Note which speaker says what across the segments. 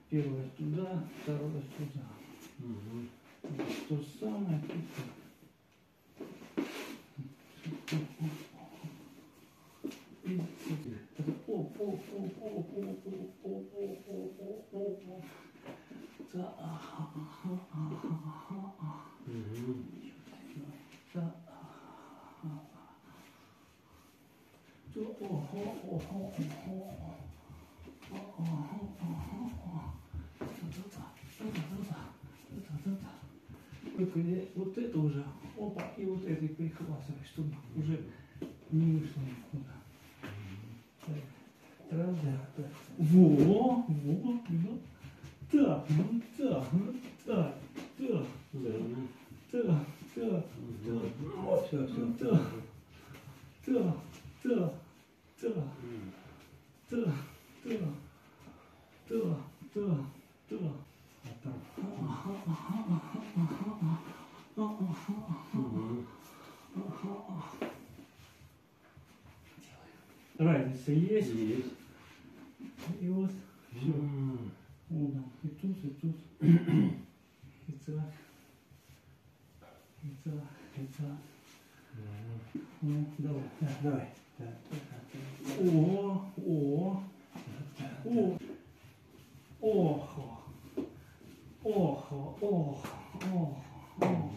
Speaker 1: Первое туда, второе сюда.
Speaker 2: Угу.
Speaker 1: То же самое тут. И оп, оп, оп, оп, оп, оп, оп, оп, оп, оп, оп. Да, ага, ага, ага, ага. Да, ага. Да, ого, ого, ого. Вот это уже, опа, и вот этой прихватывай, чтобы уже не вышло никуда. Раз, да. Во, во, ну, так, ну, так, ну, так, так, так, так, так,
Speaker 2: Все, все.
Speaker 1: так, так, так, так, так, так, так, так, так.
Speaker 2: А там.
Speaker 1: Разница есть.
Speaker 2: Есть.
Speaker 1: И вот все. Вот, и тут, и тут. И так. И так, и так. Ну, давай.
Speaker 2: Давай.
Speaker 1: О, о, о, охо, охо, охо, охо, охо.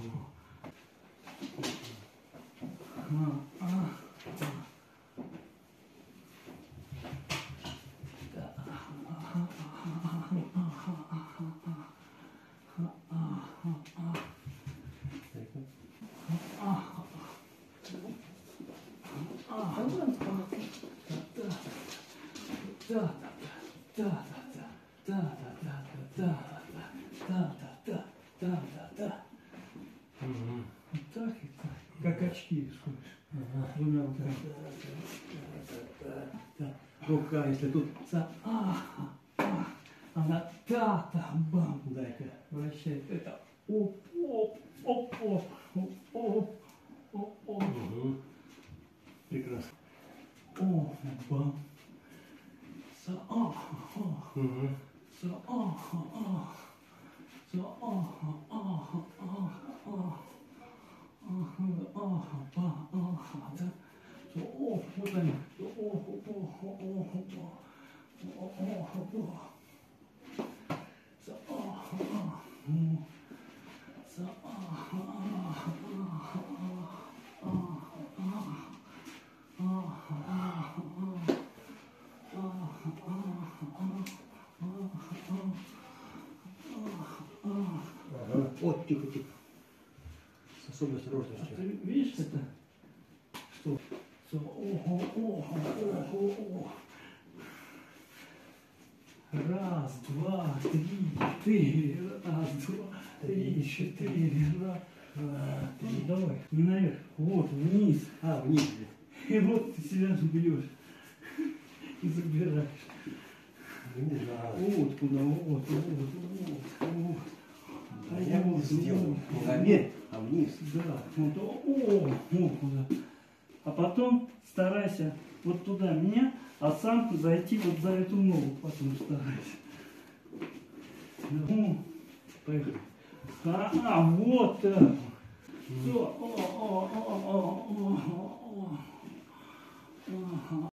Speaker 1: Так и так. Как очки рисуешь. Двумя руками.
Speaker 2: Рука, если тут.
Speaker 1: Она та-та-бам.
Speaker 2: Дай-ка.
Speaker 1: Вращает. Это оп-оп, оп-оп, оп-оп, оп-оп.
Speaker 2: Прекрасно.
Speaker 1: О-бам. Вот они.
Speaker 2: Вот, тихо, тихо. С особой
Speaker 1: А
Speaker 2: осторожностью.
Speaker 1: ты видишь это? Что? Раз, два, три, четыре. Раз, два, три, четыре. Раз, два, три. Давай, не наверх. Вот, вниз.
Speaker 2: Вниз.
Speaker 1: И вот ты себя заберешь. И забираешь.
Speaker 2: Вниз.
Speaker 1: Вот куда, вот.
Speaker 2: Да, я вот сделал. Не наверх, а вниз.
Speaker 1: Да, вот куда. А потом старайся вот туда меня, а сам зайти вот за эту ногу потом старайся. Ну, поехали. Вот так. Все.